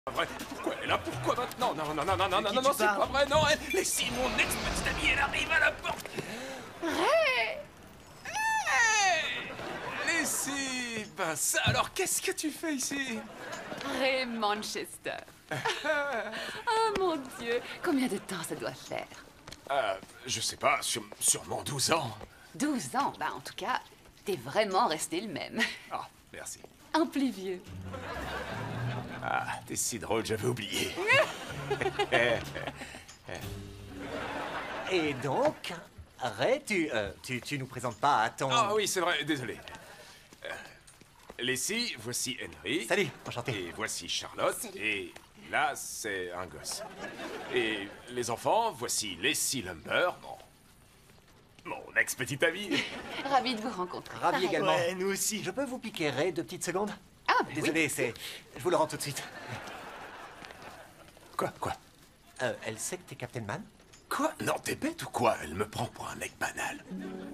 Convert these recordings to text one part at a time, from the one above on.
Vrai. Pourquoi elle est là? Pourquoi maintenant? Non, non, non, non, non, non, non, non, c'est pas vrai, non, elle... Laissez mon ex-petite amie, elle arrive à la porte. Hey! Hey! Laissez... Ben ça, alors qu'est-ce que tu fais ici? Ray Manchester. Oh mon Dieu, combien de temps ça doit faire? Je sais pas, sûrement 12 ans. 12 ans, bah en tout cas, t'es vraiment resté le même. Ah, merci. Un plus vieux. Ah, t'es si drôle, j'avais oublié. Et donc, Ray, tu nous présentes pas à ton... Ah oui, c'est vrai, désolé. Leslie, voici Henry. Salut, enchanté. Et voici Charlotte. Salut. Et là, c'est un gosse. Et les enfants, voici Leslie Lumber, mon ex-petite amie. Ravi de vous rencontrer. Ravi Pareil. également. Ouais, nous aussi. Je peux vous piquer Ray 2 petites secondes? Ah, bah Désolé, c'est... Je vous le rends tout de suite. Quoi? Elle sait que t'es Captain Man? Quoi? Non, t'es bête ou quoi? Elle me prend pour un mec banal.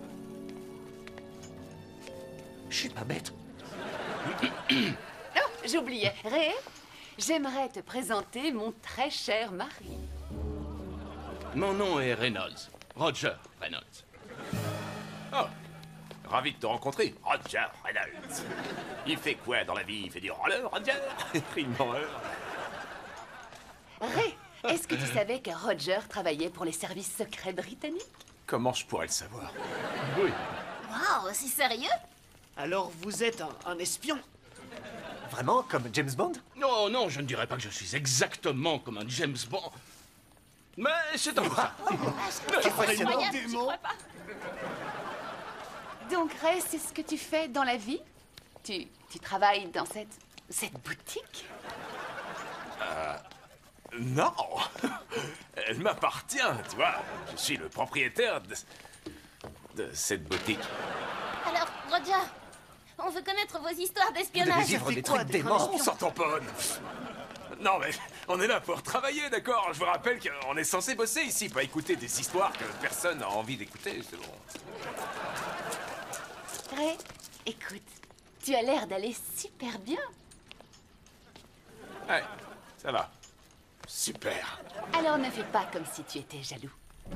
Je suis pas bête. Oh, j'oubliais. Ray, j'aimerais te présenter mon très cher mari. Mon nom est Reynolds. Roger Reynolds. Oh, ravi de te rencontrer, Roger Reynolds. Il fait quoi dans la vie? Il fait du roller, Roger? Il meurt. Ray, est-ce que tu savais que Roger travaillait pour les services secrets britanniques? Comment je pourrais le savoir? Oui. Waouh, c'est sérieux? Alors vous êtes un espion? Vraiment, comme James Bond? Non, non, je ne dirais pas que je suis exactement comme un James Bond. Mais c'est un peu ça. C'est impressionnant. Incroyable, j'y crois pas. Donc, Ray, c'est ce que tu fais dans la vie? Tu travailles dans cette boutique? Non. Elle m'appartient, tu vois. Je suis le propriétaire de cette boutique. Alors, Roger, on veut connaître vos histoires Vous devez d'espionnage. vivre des quoi, trucs d'être un déments. On s'en tamponne. Non, mais on est là pour travailler, d'accord? Je vous rappelle qu'on est censé bosser ici, pas écouter des histoires que personne n'a envie d'écouter, c'est bon. Ray, écoute, tu as l'air d'aller super bien. Ouais, ça va. Super. Alors ne fais pas comme si tu étais jaloux.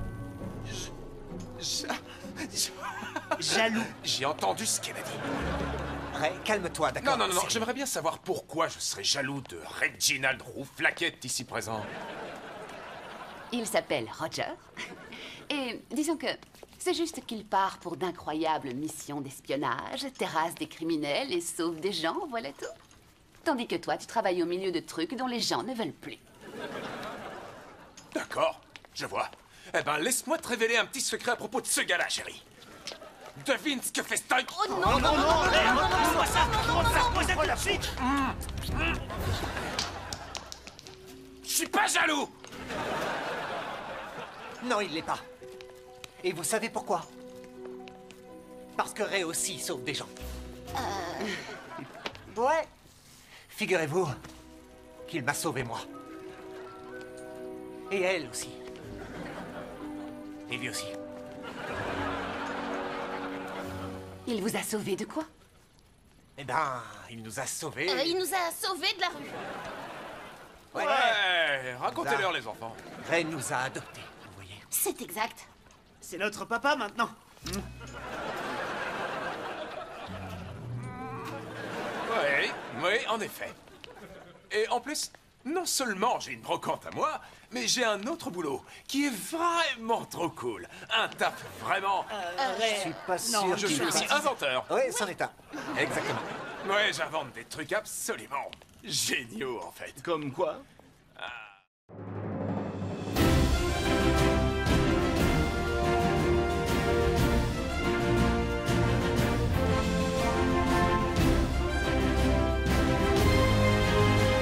Jaloux. J'ai entendu ce qu'elle a dit. Ray, calme-toi, d'accord? Non, C'est- j'aimerais bien savoir pourquoi je serais jaloux de Reginald Rouflaquette ici présent. Il s'appelle Roger. Et disons que c'est juste qu'il part pour d'incroyables missions d'espionnage, terrasse des criminels et sauve des gens, voilà tout. Tandis que toi, tu travailles au milieu de trucs dont les gens ne veulent plus. D'accord, je vois. Eh ben, laisse-moi te révéler un petit secret à propos de ce gars-là, chérie. Devine ce que fait Stein. Oh non, non, non, non, Je suis pas jaloux. Non, il l'est pas. Et vous savez pourquoi? Parce que Ray aussi sauve des gens. Ouais. Figurez-vous qu'il m'a sauvé moi. Et elle aussi. Et lui aussi. Il vous a sauvé de quoi? Eh ben, il nous a sauvés. Il nous a sauvés de la rue. Ouais, racontez-leur, les enfants. Ray nous a adoptés, vous voyez. C'est exact. C'est notre papa maintenant. Oui, en effet. Et en plus, non seulement j'ai une brocante à moi, mais j'ai un autre boulot qui est vraiment trop cool. Un taf vraiment... Je suis pas sûr Je qu'il suis aussi inventeur. Oui, c'en est un. Exactement. Ouais, j'invente des trucs absolument géniaux, en fait. Comme quoi?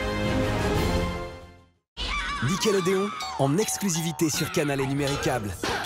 Nickelodeon, en exclusivité sur Canal et Numéricable.